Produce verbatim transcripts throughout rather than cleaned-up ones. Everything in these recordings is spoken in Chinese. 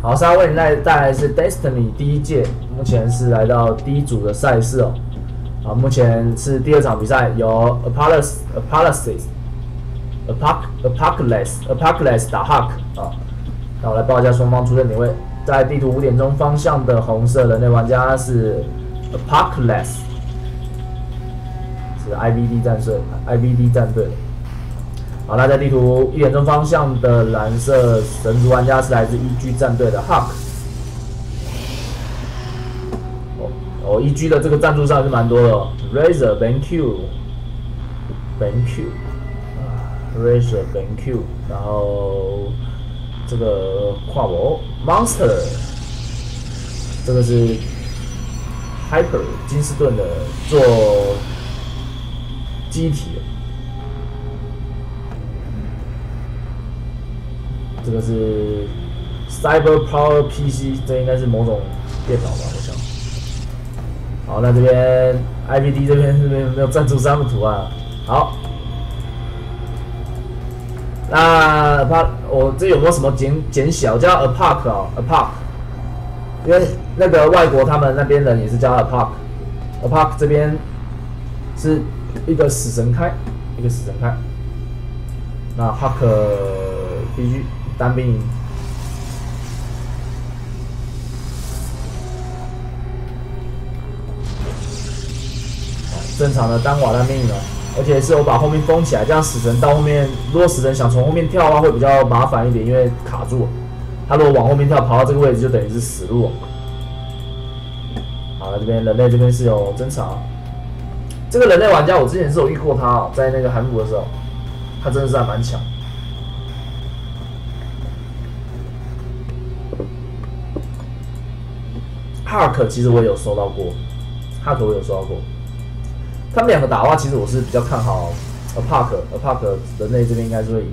好，现在为你带带来是 Destiny 第一届，目前是来到第一组的赛事哦。啊，目前是第二场比赛，由 Apollos Apollos Apoc Apocalypse Apocalypse 打 Hawk 啊。那我来报一下双方出阵点位，在地图五点钟方向的红色人类玩家是 Apocalypse， 是 I B D 战队 I B D 战队。好，那在地图一点钟方向的蓝色神族玩家是来自 E G 战队的 Hawk。哦哦 ，E G 的这个赞助上是蛮多的、哦、，Razor BenQ，BenQ，Razor BenQ， 然后这个跨博 Monster， 这个是 Hyper 金斯顿的做机体的。这个是 Cyber Power P C， 这应该是某种电脑吧，我想。好，那这边 I B D 这边这边没有赞助商的图案。好，那它我这有没有什么简简小叫 Apoc 啊 ？Apoc， 因为那个外国他们那边人也是叫 Apoc。Apoc 这边是一个死神开，一个死神开。那 Hawk B G。单兵营，正常的单瓦单兵营哦，而且是我把后面封起来，这样死神到后面，如果死神想从后面跳的话，会比较麻烦一点，因为卡住了。他如果往后面跳，跑到这个位置就等于是死路。好，那这边人类这边是有侦查，这个人类玩家我之前是有遇过他哦，在那个韩国的时候，他真的是还蛮强。Hawk 其实我也有收到过 ，Hawk 我有收到过。他们两个打的话，其实我是比较看好 Apoc，Apoc 人类这边应该是会赢。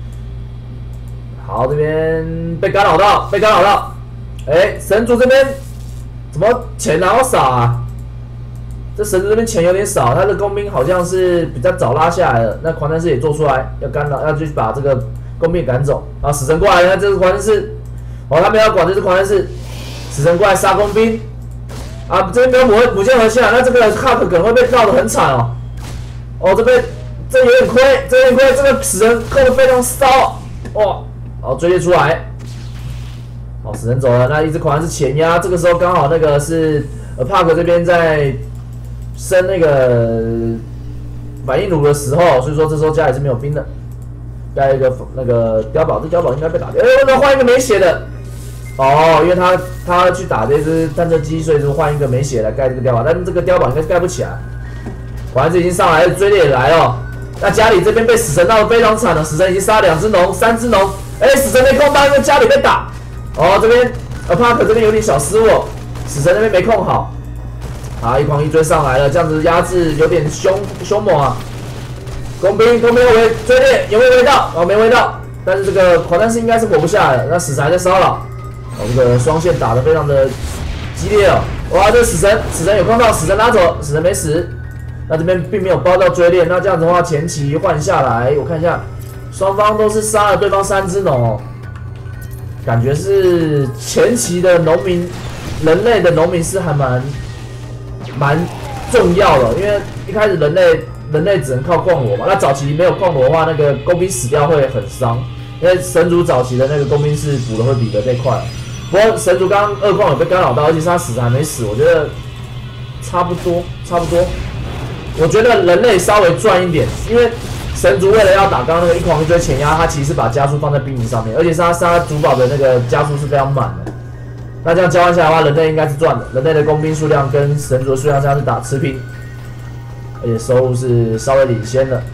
好，这边被干扰到，被干扰到。哎、欸，神族这边怎么钱拿好少啊？这神族这边钱有点少，他的工兵好像是比较早拉下来的。那狂战士也做出来，要干扰，要去把这个工兵赶走。然后死神过来，那这是狂战士，哦，他们要管这是狂战士。死神过来杀工兵，啊，这边没有母母舰河下，那这个 Hawk 可能会被闹得很惨哦。哦，这边这有点亏，这有点亏，这个死神扣得非常骚，哇！好，追猎出来，好，死神走了，那一只狂战是前压，这个时候刚好那个是 Apoc 这边在升那个反应炉的时候，所以说这时候家里是没有兵的，盖一个那个碉堡，这碉堡应该被打掉，哎、欸，那换一个没血的。哦，因为他他去打这只探测机，所以就换一个没血来盖这个碉堡，但是这个碉堡应该是盖不起来。果然是已经上来了，追猎也来了。那家里这边被死神闹得非常惨了，死神已经杀两只龙、三只龙，哎、欸，死神没控到，因为家里被打。哦，这边 Apoc 这边有点小失误，死神那边没控好。好，一狂一追上来了，这样子压制有点凶凶猛啊。工兵工兵围追猎有没有围到？哦，没围到，但是这个狂战士应该是活不下来了，那死神还在骚扰。哦，这个双线打得非常的激烈哦！哇，这个死神，死神有控到，死神拉走，死神没死。那这边并没有包到追猎，那这样子的话，前期换下来，我看一下，双方都是杀了对方三只龙哦，感觉是前期的农民，人类的农民是还蛮蛮重要的，因为一开始人类人类只能靠矿火嘛，那早期没有矿火的话，那个工兵死掉会很伤，因为神族早期的那个工兵是补的会比人类快。不过神族刚刚二矿有被干扰到，而且是他死还没死，我觉得差不多，差不多。我觉得人类稍微赚一点，因为神族为了要打刚刚那个一狂一追前压，他其实把加速放在兵营上面，而且是他杀主堡的那个加速是非常满的。那这样交换下来的话，人类应该是赚的，人类的工兵数量跟神族的数量上是打持平，而且收入是稍微领先的。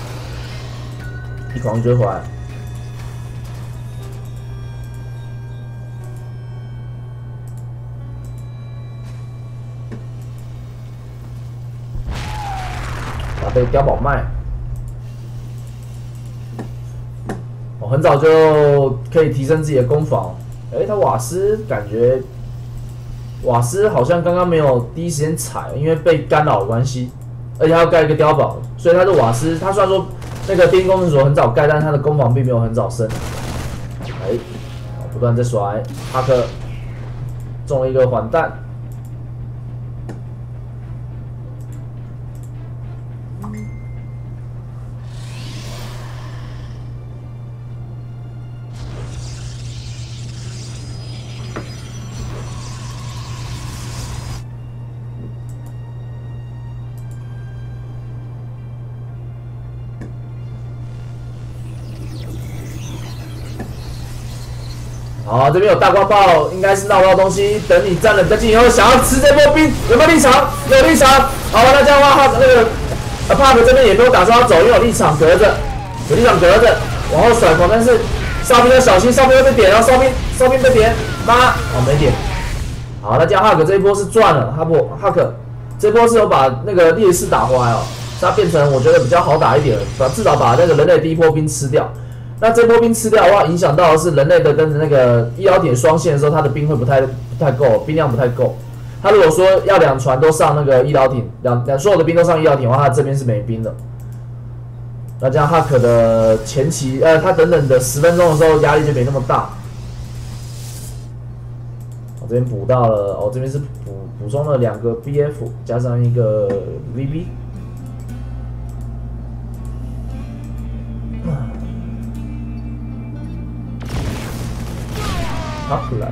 一狂一追回来。被碉堡卖，我、哦、很早就可以提升自己的攻防。哎、欸，他瓦斯感觉瓦斯好像刚刚没有第一时间踩，因为被干扰的关系，而且他要盖一个碉堡，所以他的瓦斯，他虽然说那个电力工程所很早盖，但是他的攻防并没有很早升。哎、欸， 不断在甩，哈克中了一个缓弹。好，这边有大光炮，应该是闹不到东西。等你站了比较近以后，想要吃这波兵，有没有立场？有立场。好，那这样的话，哈那个呃帕克这边也没有打算要走，因为有立场隔着，有立场隔着，往后甩狂。但是哨兵要小心，哨兵会被点，然后哨兵哨兵被点，妈，哦没点。好，那这样哈克这一波是赚了，哈布哈克这波是有把那个劣势打回来哦，它变成我觉得比较好打一点，把至少把那个人类第一波兵吃掉。那这波兵吃掉的话，影响到的是人类的跟那个医疗铁双线的时候，他的兵会不太不太够，兵量不太够。他如果说要两船都上那个医疗艇，两两所有的兵都上医疗艇的话，他这边是没兵的。那这样哈克的前期，呃，他等等的十分钟的时候压力就没那么大。我这边补到了，我、哦、这边是补补充了两个 B F 加上一个 V B。Plus，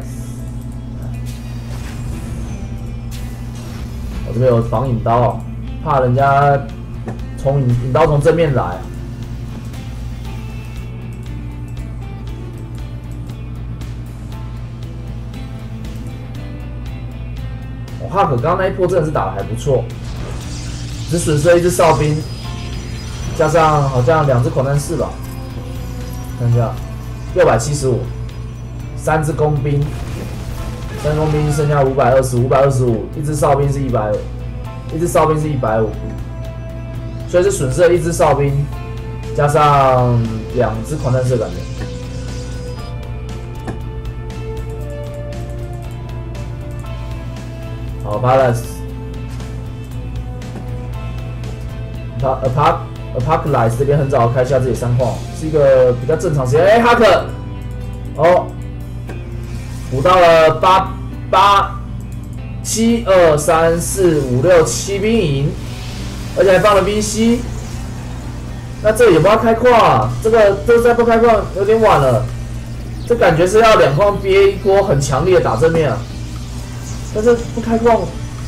我这边有防引刀哦，怕人家从引引刀从正面来。我、哦、哈克刚刚那一波真的是打得还不错，只损失了一只哨兵，加上好像两只狂战士吧，看一下，六百七十五。三只工兵，三只工兵剩下五百二十，五百二十五，一只哨兵是一百，一只哨兵是一百五，所以是损失了一只哨兵，加上两只狂战士感觉。好 ，Palace， 他 Apoc Apocalypse 这边很早开下自己三矿，是一个比较正常时间。哎，哈克，哦。补到了八八七二三四五六七兵营，而且还放了 V C。那这也不要开矿啊，这个这再不开矿有点晚了。这感觉是要两矿憋一波很强烈的打正面啊，但是不开矿，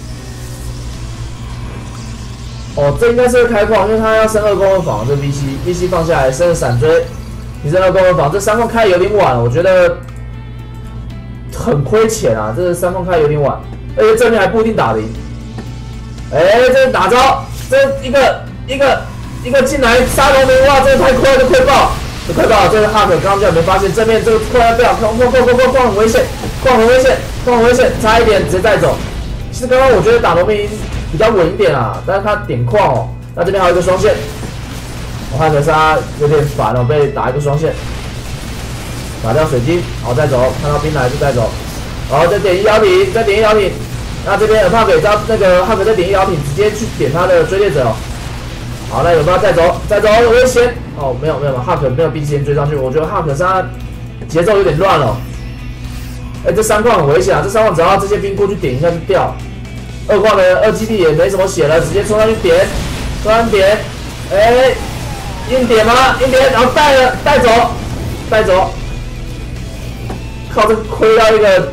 哦，这应该是会开矿，因为他要升二攻二防，这 V C V C 放下来升了闪追，提升二攻二防，这三矿开有点晚了，我觉得。很亏钱啊！这个三方开有点晚，而且正面还不一定打得赢。哎、欸，这打招，这一个一个一个进来杀农民，哇，这个太亏了，这亏爆，这亏爆！这个哈克刚刚就没发现正面这个快要被矿矿矿矿矿矿很危险，矿很危险，矿很危险，差一点直接带走。其实刚刚我觉得打农民比较稳一点啊，但是他点矿哦，那这边还有一个双线，我哈克杀有点烦哦，被打一个双线。打掉水晶，好再走，看到兵来就再走，然后再点医疗艇，再点医疗艇。那这边帕克也知道那个哈克再点医疗艇，直接去点他的追猎者哦。好，那有没有再走？再走，有危险哦，没有没有，哈克没有第一时间追上去，我觉得哈克他节奏有点乱了。哎、欸，这三矿很危险啊，这三矿只要这些兵过去点一下就掉。二矿的二基地也没什么血了，直接冲上去点，冲上去点，哎、欸，硬点吗？硬点，然后带了带走，带走。靠，这亏到一个，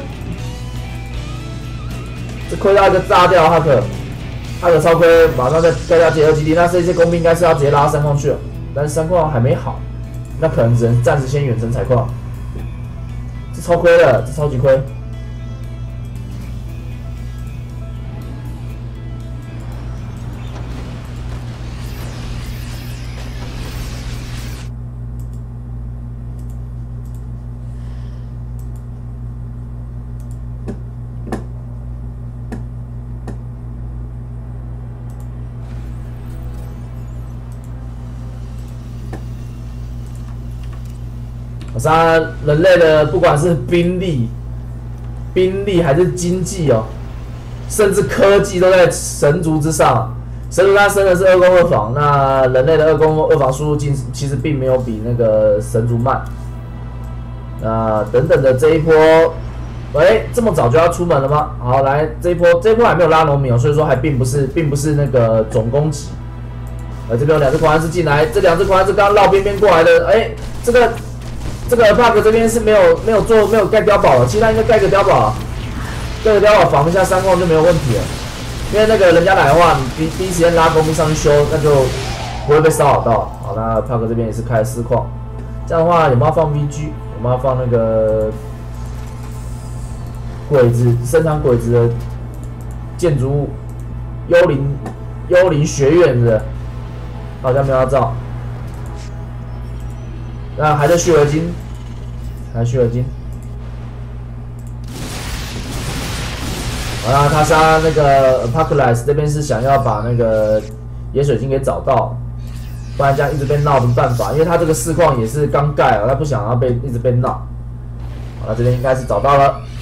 这亏到一个炸掉哈克，哈克超亏，马上再盖掉第二基地。那这些工兵应该是要直接拉三矿去了，但是三矿还没好，那可能只能暂时先远程采矿。这超亏的，这超级亏。杀人类的不管是兵力、兵力还是经济哦，甚至科技都在神族之上。神族它升的是二攻二防，那人类的二攻二防输入进其实并没有比那个神族慢。 呃等等的这一波，喂，这么早就要出门了吗？好，来这一波这一波还没有拉农民哦，所以说还并不是并不是那个总攻击。呃，这边有两只狂汉是进来，这两只狂汉是刚刚绕边边过来的，哎，这个这个 bug 这边是没有没有做没有盖碉堡了，其实他应该盖个碉堡，盖个碉堡防一下三矿就没有问题了。因为那个人家来的话，你第第一时间拉工兵上去修，那就不会被骚扰到。好，那炮哥这边也是开了四矿，这样的话有没有放 V G？ 有没有放那个鬼子生产鬼子的建筑物？幽灵幽灵学院是不是？好像没有要造。那还在续合金，还续合金。好啦，他杀那个 Apocalypse 这边是想要把那个野水晶给找到，不然这样一直被闹没办法，因为他这个四矿也是刚盖啊，他不想要被一直被闹。好了，这边应该是找到了。